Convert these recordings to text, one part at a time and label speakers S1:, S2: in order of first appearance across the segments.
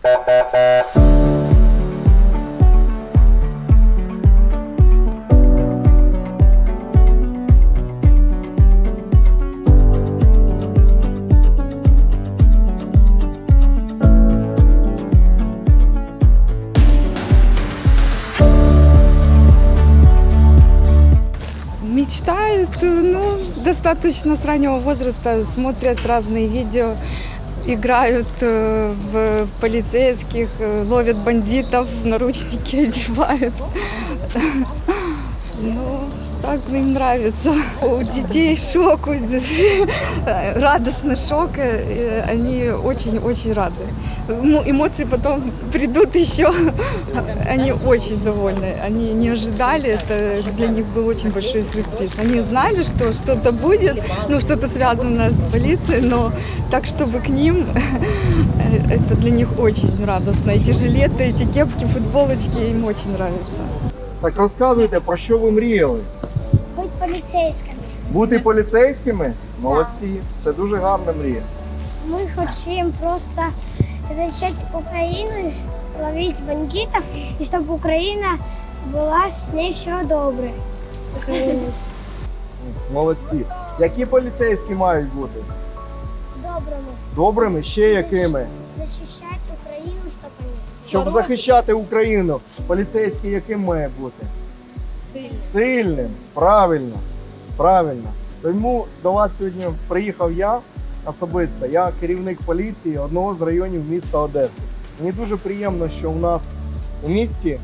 S1: Мечтают, ну, достаточно с раннего возраста, смотрят разные видео, играют в полицейских, ловят бандитов, наручники одевают. Ну, так им нравится. У детей шок, радостный шок, они очень-очень рады. Эмоции потом придут еще, они очень довольны, они не ожидали, это для них был очень большой сюрприз. Они знали, что что-то будет, ну, что-то связано с полицией, но так, чтобы к ним, это для них очень радостно. Эти жилеты, эти кепки, футболочки им очень нравятся.
S2: Так розказуйте, про що ви мріяли?
S3: Бути поліцейськими.
S2: Бути поліцейськими? Молодці, це дуже гарна мрія.
S3: Ми хочемо просто захищати Україну, ловити бандитів, і щоб Україна була з нею все добре.
S2: Молодці. Які поліцейські мають бути?
S3: Добрими.
S2: Добрими? Ще якими?
S3: Захищати Україну,
S2: Щоб захищати Україну, поліцейський яким має бути? Сильним. Правильно. Правильно. Тому до вас сьогодні приїхав я особисто. Я керівник поліції одного з районів міста Одеси. Мені дуже приємно, що у нас у місті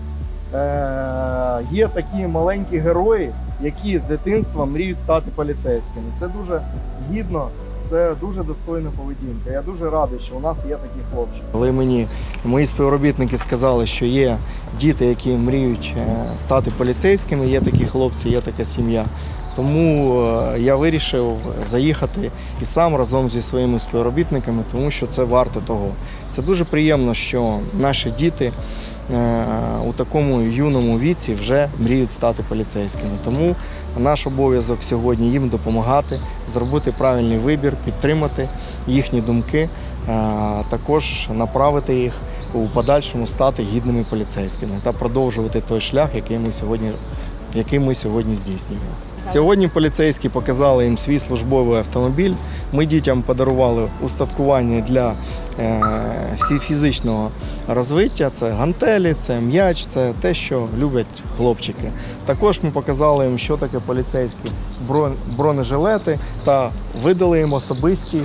S2: є такі маленькі герої, які з дитинства мріють стати поліцейськими. Це дуже гідно. Це дуже достойна поведінка. Я дуже радий, що у нас є такі хлопчики. Коли мої співробітники сказали, що є діти, які мріють стати поліцейськими, є такі хлопці, є така сім'я. Тому я вирішив заїхати і сам разом зі своїми співробітниками, тому що це варто того. Це дуже приємно, що наші діти у такому юному віці вже мріють стати поліцейськими. Тому наш обов'язок сьогодні їм допомагати, зробити правильний вибір, підтримати їхні думки, також направити їх у подальшому стати гідними поліцейськими та продовжувати той шлях, який ми сьогодні здійснюємо. Сьогодні поліцейські показали їм свій службовий автомобіль. Ми дітям подарували устаткування для фізичного розвиття. Це гантелі, це м'яч, це те, що люблять хлопчики. Також ми показали їм, що таке поліцейські бронежилети та видали їм особисті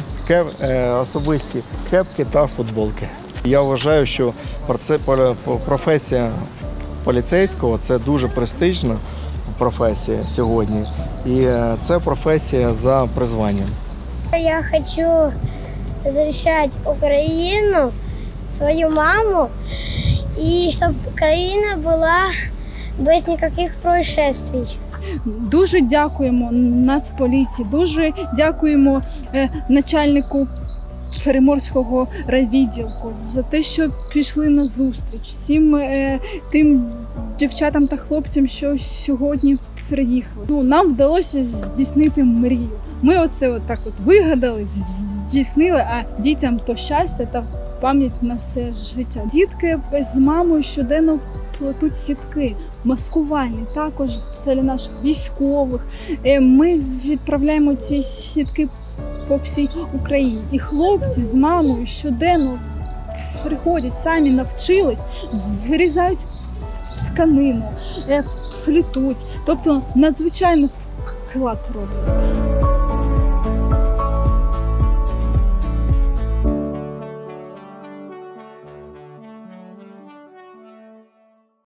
S2: кепки та футболки. Я вважаю, що професія поліцейського – це дуже престижна професія сьогодні. І це професія за призванням.
S3: Я хочу захищати Україну, свою маму, і щоб Україна була без ніяких происшествий.
S4: Дуже дякуємо Нацполіції, дуже дякуємо начальнику Приморського райвідділку за те, що пішли на зустріч всім тим дівчатам та хлопцям, що сьогодні приїхали. Нам вдалося здійснити мрію. Ми оце так вигадали, здійснили, а дітям то щастя та пам'ять на все життя. Дітки з мамою щоденно плетуть сітки, маскувальні, також для наших військових. Ми відправляємо ці сітки по всій Україні. І хлопці з мамою щоденно приходять, самі навчились, вирізають тканину, плетуть. Тобто надзвичайно вклад роблять.